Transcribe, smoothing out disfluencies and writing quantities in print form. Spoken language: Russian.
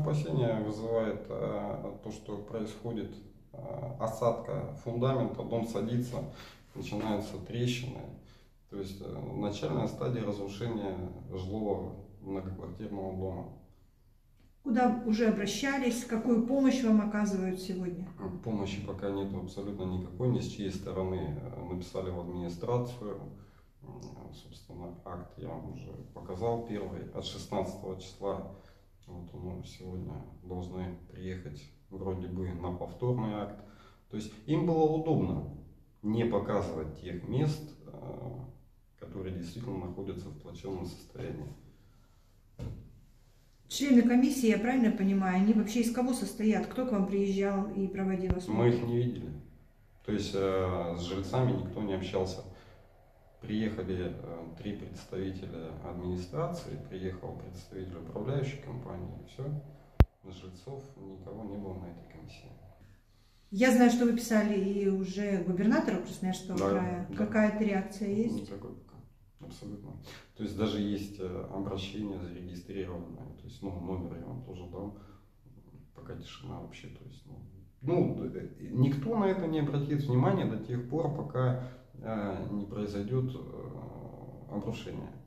опасения вызывает то, что происходит осадка фундамента, дом садится, начинаются трещины. То есть начальная стадия разрушения жилого многоквартирного дома. Куда уже обращались? Какую помощь вам оказывают сегодня? Помощи пока нет абсолютно никакой, ни с чьей стороны. Написали в администрацию. Собственно, акт я вам уже показал первый от 16 числа. Вот мы сегодня должны приехать вроде бы на повторный акт. То есть им было удобно не показывать тех мест, которые действительно находятся в плачевном состоянии. Члены комиссии, я правильно понимаю, они вообще из кого состоят? Кто к вам приезжал и проводил осмотр? Мы их не видели. То есть с жильцами никто не общался. Приехали 3 представителя администрации, приехал представитель управляющей компании, и все. Жильцов никого не было на этой комиссии. Я знаю, что вы писали и уже губернатору Красноярского края. Да. Какая-то реакция есть? Никакой пока. Абсолютно. То есть даже есть обращение зарегистрированное. То есть номер я вам тоже дам. Пока тишина вообще. То есть, никто на это не обратит внимания до тех пор, пока не произойдет обрушение.